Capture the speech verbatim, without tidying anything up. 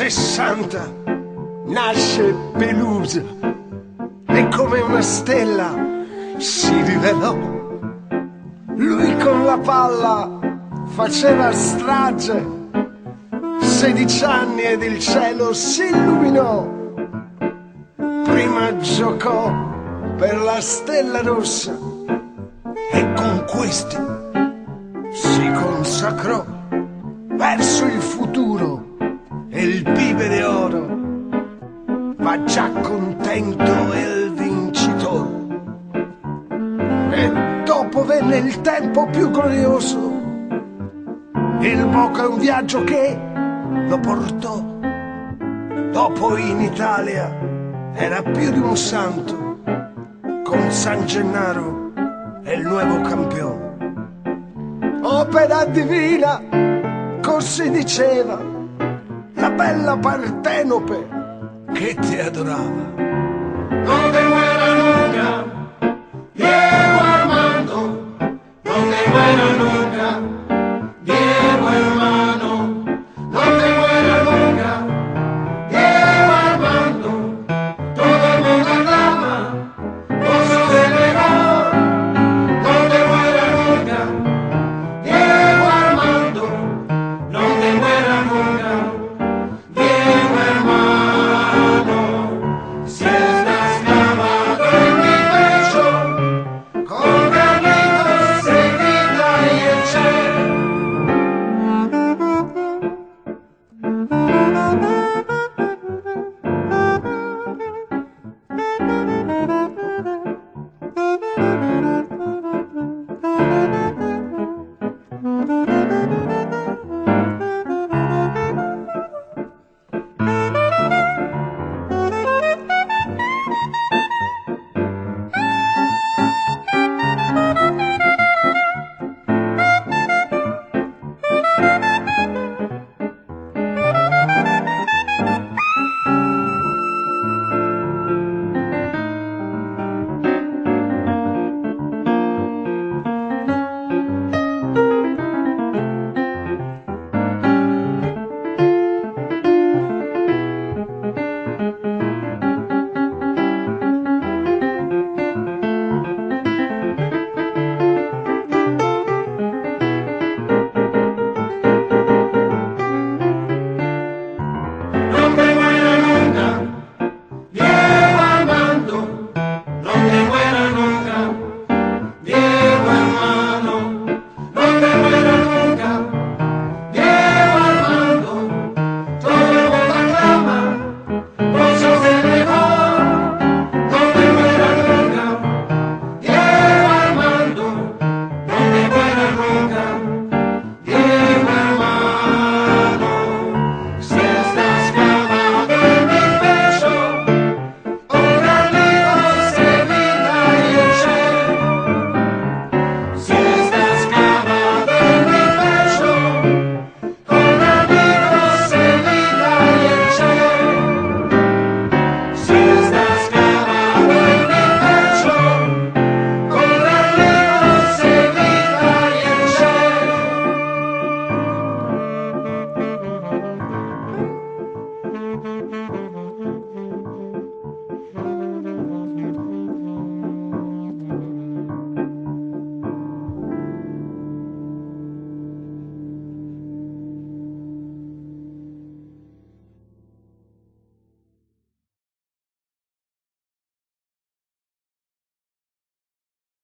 sessanta nasce Pelusa e come una stella si rivelò. Lui con la palla faceva strage, sedici anni ed il cielo si illuminò. Prima giocò per la Stella Rossa e con questi si consacrò verso il futuro e il Bibere Oro. Va già contento il vincitore. E dopo venne il tempo più glorioso. Il Boca è un viaggio che lo portò. Dopo in Italia era più di un santo, con San Gennaro e il nuovo campione. Opera divina, così diceva la bella Partenope che ti adorava. Non te muera nunca, Diego Armando, non te muera nunca, Diego hermano, non te muera nunca, Diego Armando, todo el mundo aclama, vos sos el mejor, non te muera nunca, Diego Armando, non te muera nunca, Diego hermano, si estás clavado en mi pecho, con Carlitos se grita y el Che. Thank you.